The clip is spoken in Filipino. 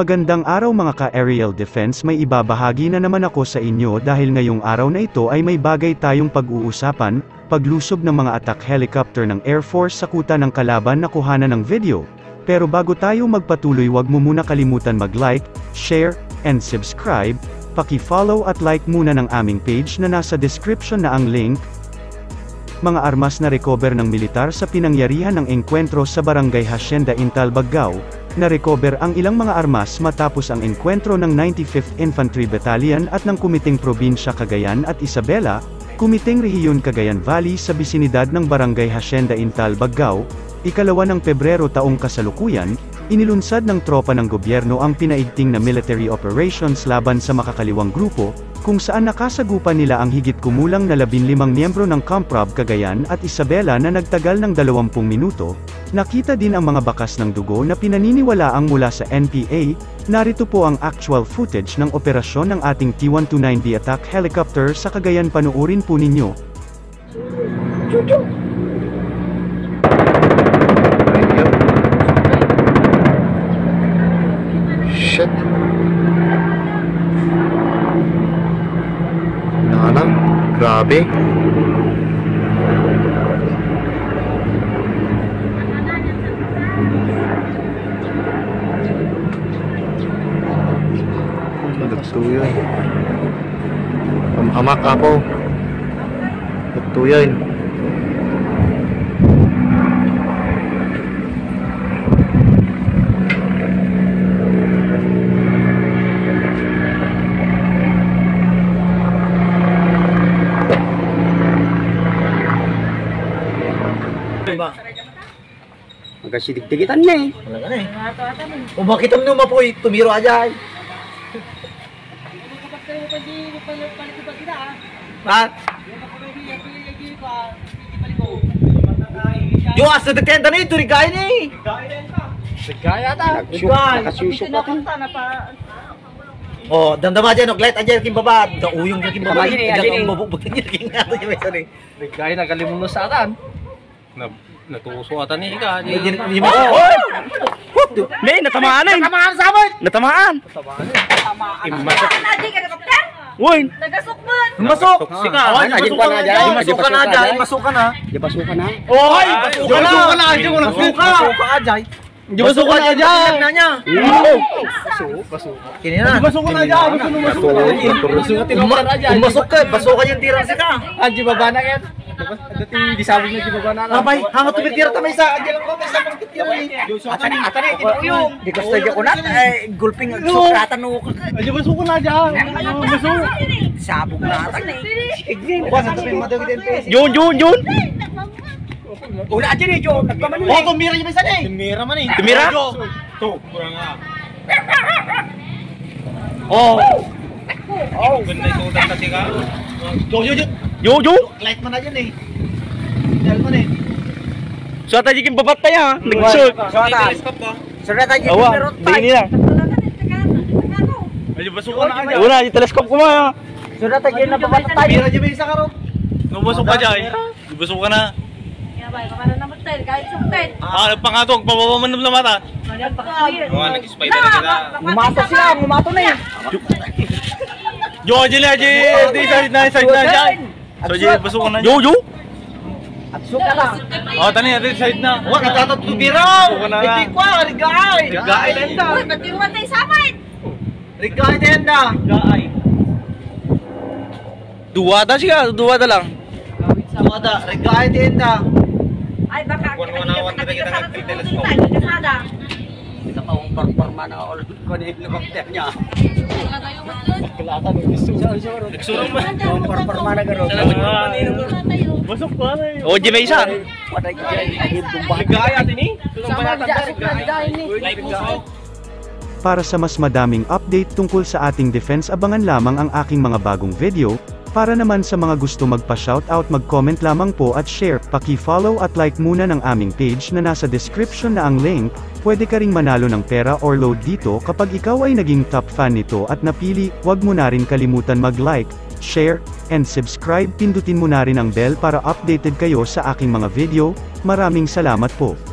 Magandang araw mga ka-aerial defense, may ibabahagi na naman ako sa inyo dahil ngayong araw na ito ay may bagay tayong pag-uusapan, paglusob ng mga attack helicopter ng Air Force sa kuta ng kalaban na kuhanan ng video. Pero bago tayo magpatuloy, wag mo muna kalimutan mag-like, share, and subscribe, paki-follow at like muna ng aming page na nasa description na ang link. Mga armas na recover ng militar sa pinangyarihan ng engkwentro sa Barangay Hacienda Intal, Baggao. Na-recover ang ilang mga armas matapos ang engkwentro ng 95th Infantry Battalion at ng Kumiting Probinsya Cagayan at Isabela, Kumiting Rehiyon Cagayan Valley sa bisinidad ng Barangay Hacienda Intal, Baggao. Ikalawa ng Pebrero taong kasalukuyan, inilunsad ng tropa ng gobyerno ang pinaigting na military operations laban sa makakaliwang grupo, kung saan nakasagupan nila ang higit kumulang na 15 miyembro ng Kamprab Cagayan at Isabela na nagtagal ng 20 minuto. Nakita din ang mga bakas ng dugo na pinaniniwalaang mula sa NPA. Narito po ang actual footage ng operasyon ng ating T-129B attack helicopter sa Cagayan, panoorin po ninyo. Shit. Nana, grabe. Nagtuyoy. Amak ako. Nagtuyoy. Magkasidig-digitan na eh. Wala ka na eh. Kung makita mo naman po, tumiro aja eh. Ha? Yung asa detenta na ito, rigay na eh. Rigay ata. Nakasusok ako. Oh, damdama dyan, light aja yung baba. Dauyong yung baba. Diyan ang mabubutin yung nga. Rigay na kalimutan sa atan. Natuso ata ni Ika. Hindi mo. May natamaan eh. Natamaan sa amin. Natamaan. Uy, Nagasukman! Masok! Sika! masukan na dyan. Masukan na dyan. Masukan na. Di ba suka na? Oy! Masukan na! Diyan ko nagsuka! Masuka ka dyan. Di ba suka na dyan? Kini na. Di ba suka na dyan? Umasok ka. Basukan yung tirang sika. Anji baba na yan. Dating di sabi niya di baba na. Abay, hangat tumitira tamay sa. Diyan lang ko. May sa mga titira eh. Atane, tinuyong. Di ka stadya ko na. Gulping ang sukratan o. Anji basuko na dyan. Basuko. Sabog na atan eh. Sige. Yun. Una aja nih, Jo. Nagkaman Oh, tumira yung isa eh. Tumira man eh. Tumira? To, kurang nga. Oh. Ganda yung sudan kasi ka. Jo. Light man na yun eh. Dahil man eh. So ata jikin babat pa ya. Nagsud. Telescope ba? Sudah tadi Awa, meron di nila. tayo. Anji basuko na dyan. Una, di teleskop ko ma. Sudah tadi na babat tayo. Tumira yung isa ka ro. Nabasok ka dyan. Ibasok ka na. Yabay, makana naman tayo, kahit sukten. Nagpangatog. Pababa man ng lamata. Nag-spider na kita. Ngumato sila, ngumato na yan. Yo, Anji. Di side na dyan. So, Anji, basuko na dyan. Jo. At suka na. Tani, ati side na. Wag natatot tumira. Basuko na Hindi na. ko, rigay. Rigay na enda. Uy, ba't yung tayo sa amin? Rigay na enda. Gaay. Dua da lang. Wada, rigay na enda. Ay, baka Buwan mo na, wala kita nag-telescope. Kasada. Kita pa ang parparma na all ko na helicopter niya. Nagsurong ba? Ang parparma na garo. Basok pa na eh. Oh, di may isa. Waday ko dyan. Gaay atin eh. Tulong pa natin gaay. Para sa mas madaming update tungkol sa ating defense, abangan lamang ang aking mga bagong video. Para naman sa mga gusto magpa-shoutout, mag-comment lamang po at share, paki-follow at like muna ng aming page na nasa description na ang link. Pwede ka ring manalo ng pera or load dito kapag ikaw ay naging top fan nito at napili. Huwag mo na rin kalimutan mag-like, share, and subscribe. Pindutin mo na rin ang bell para updated kayo sa aking mga video. Maraming salamat po.